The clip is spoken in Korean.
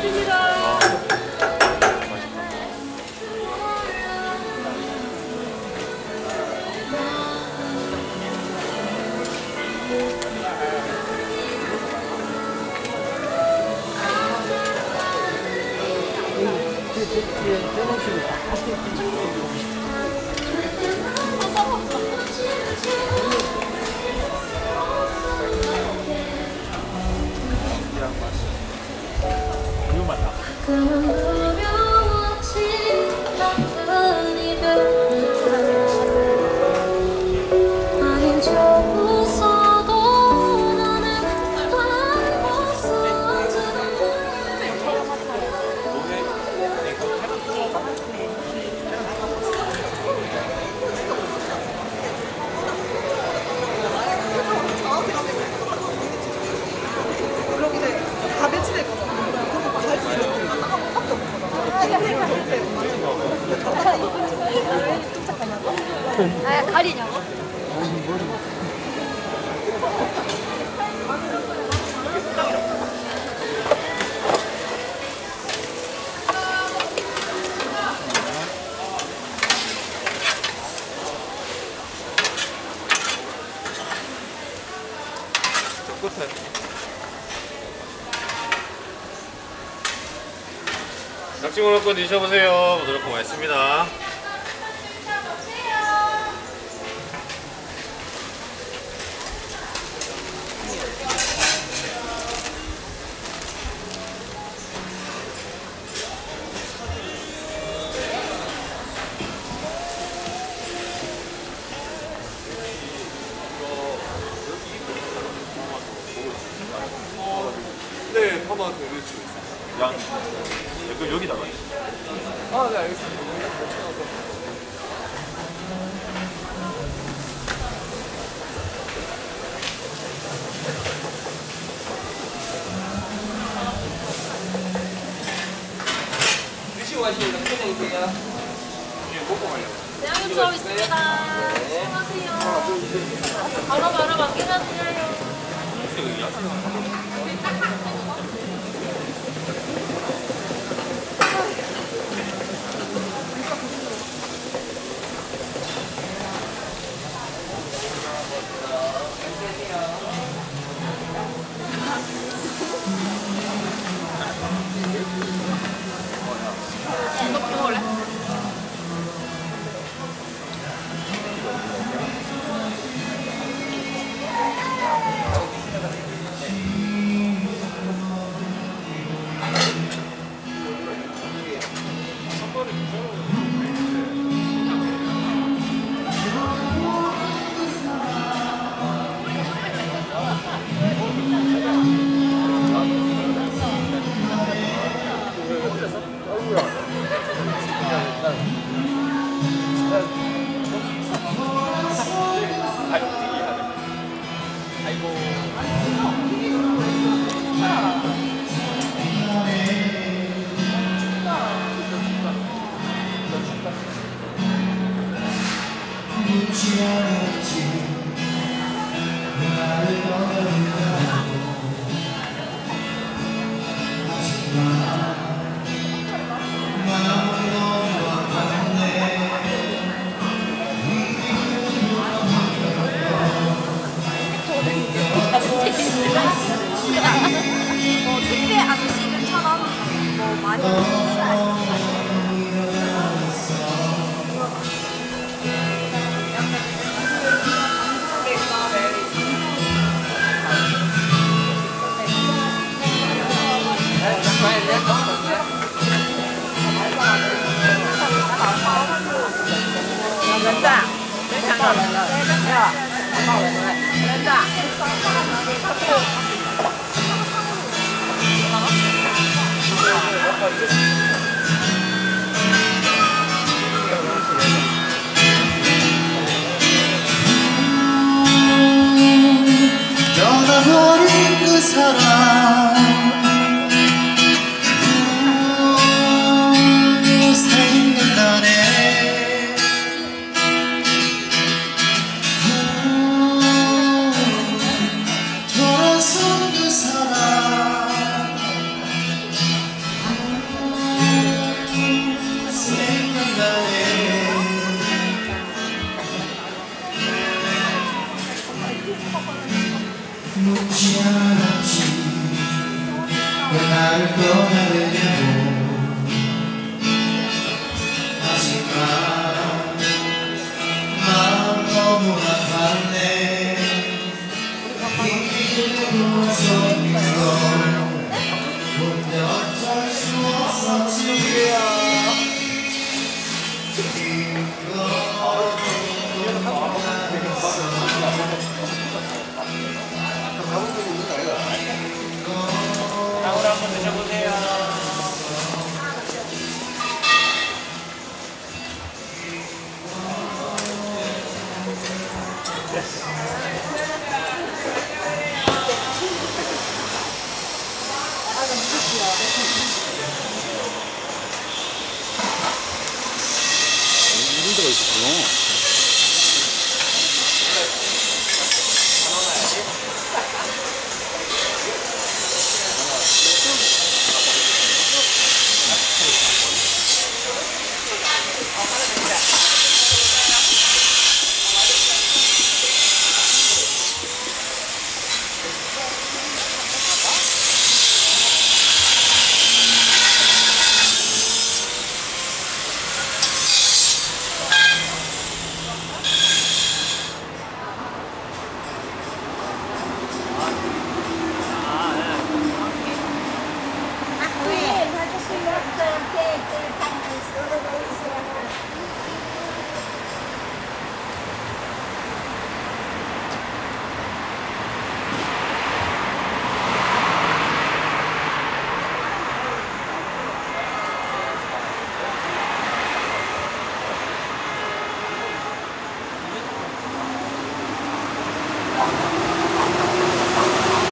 축하드립니다. 아, 가리냐고? 끝에. 낙지물 한번 드셔보세요. 부드럽고 맛있습니다. 네, 한번 드릴 수 있어요. 양. 그럼 여기다가. 아, 네, 알겠습니다. 드시고 가시면 편행이세요. 먹고 가요. 대양유치하고 있습니다. 수고하세요. 바로 맡겨드려요. 택배 아저씨는 1,000원, 뭐 많이 드시면 人的，没抢到人了，呀，到人了，人的。 떠나버린 그 사람 생각나네. 돌아선 그 사람 묻지 않았지 왜 나를 떠나느냐고 하지만 마음 너무 아팠네 이기는 소리로 근데 어쩔 수 없었지 나물 한번 드셔보세요. 이런 데가 있었구나.